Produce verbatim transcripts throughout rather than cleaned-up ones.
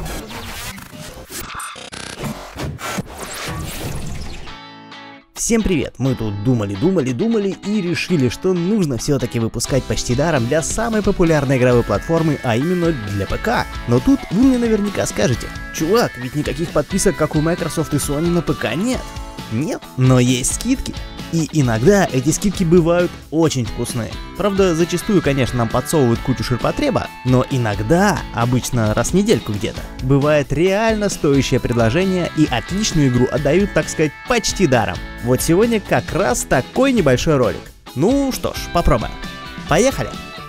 Всем привет! Мы тут думали, думали, думали и решили, что нужно все-таки выпускать почти даром для самой популярной игровой платформы, а именно для ПК. Но тут вы мне наверняка скажете: чувак, ведь никаких подписок, как у Microsoft и Sony, на ПК нет. Нет, но есть скидки. И иногда эти скидки бывают очень вкусные. Правда, зачастую, конечно, нам подсовывают кучу ширпотреба, но иногда, обычно раз в недельку где-то, бывает реально стоящее предложение и отличную игру отдают, так сказать, почти даром. Вот сегодня как раз такой небольшой ролик. Ну что ж, попробуем. Поехали!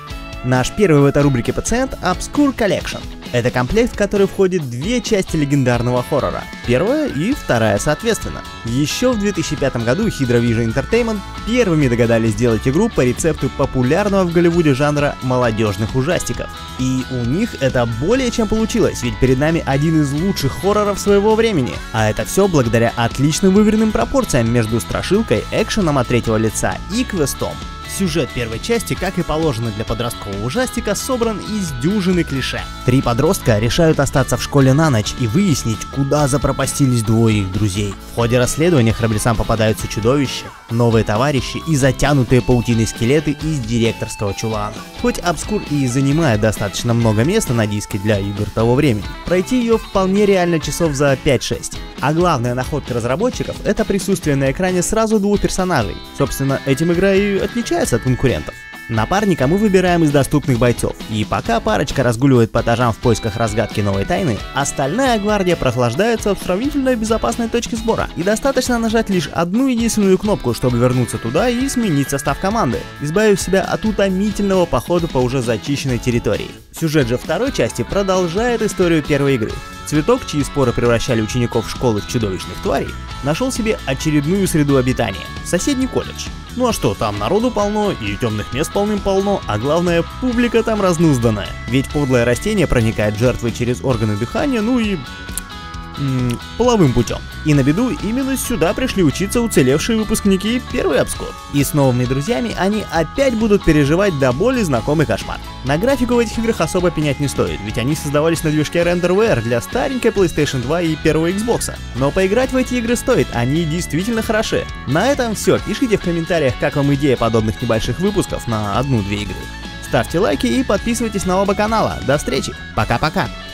Наш первый в этой рубрике пациент — Obscure Collection. Это комплект, в который входит две части легендарного хоррора. Первая и вторая соответственно. Еще в две тысячи пятом году Hydra Vision Entertainment первыми догадались сделать игру по рецепту популярного в Голливуде жанра молодежных ужастиков. И у них это более чем получилось, ведь перед нами один из лучших хорроров своего времени. А это все благодаря отличным выверенным пропорциям между страшилкой, экшеном от третьего лица и квестом. Сюжет первой части, как и положено для подросткового ужастика, собран из дюжины клише. Три подростка решают остаться в школе на ночь и выяснить, куда запропастились двое их друзей. В ходе расследования храбрецам попадаются чудовища, новые товарищи и затянутые паутиной скелеты из директорского чулана. Хоть Obscure и занимает достаточно много места на диске для игр того времени, пройти ее вполне реально часов за пять-шесть. А главная находка разработчиков — это присутствие на экране сразу двух персонажей. Собственно, этим игра и отличается от конкурентов. Напарника мы выбираем из доступных бойцов, и пока парочка разгуливает по этажам в поисках разгадки новой тайны, остальная гвардия прохлаждается в сравнительно безопасной точке сбора, и достаточно нажать лишь одну единственную кнопку, чтобы вернуться туда и сменить состав команды, избавив себя от утомительного похода по уже зачищенной территории. Сюжет же второй части продолжает историю первой игры. Цветок, чьи споры превращали учеников школы в чудовищных тварей, нашел себе очередную среду обитания — соседний колледж. Ну а что, там народу полно, и темных мест полным-полно, а главное, публика там разнузданная. Ведь подлое растение проникает в жертвы через органы дыхания, ну и... М- половым путем. И на беду именно сюда пришли учиться уцелевшие выпускники первой Obscure. И с новыми друзьями они опять будут переживать до боли знакомый кошмар. На графику в этих играх особо пенять не стоит, ведь они создавались на движке RenderWare для старенькой PlayStation два и первого Xbox. Но поиграть в эти игры стоит, они действительно хороши. На этом все, пишите в комментариях, как вам идея подобных небольших выпусков на одну-две игры. Ставьте лайки и подписывайтесь на оба канала. До встречи, пока-пока!